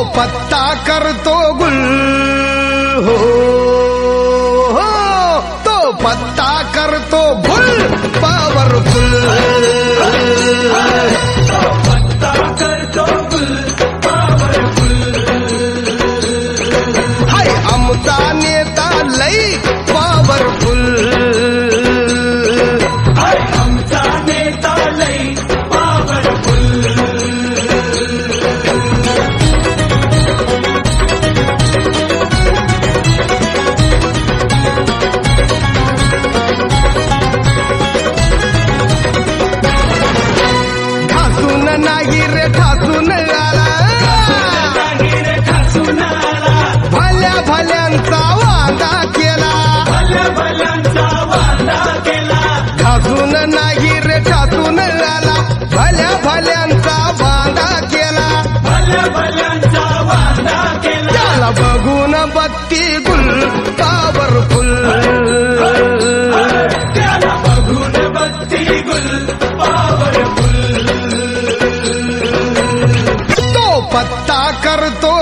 पत्ता करतो गुल हो, हो तो पत्ता करतो गुल पॉवरफुल, पत्ता करतो गुल पॉवरफुल, हाय आमचा नेता लई पॉवरफुल, हाय आमचा नेता लई पॉवरफुल, नाही रे ठासून आला, भल्या भल्यांचा वादा केला, भल्या भल्यांचा वादा केला, ठासून नाही रे ठासून आला, भल्या भल्यांचा वादा केला, भल्या भल्यांचा वादा केला, त्याला बघून बत्ती गुल पॉवरफुल, त्याला बघून बत्ती गुल पॉवरफुल, तो पत्ता करतो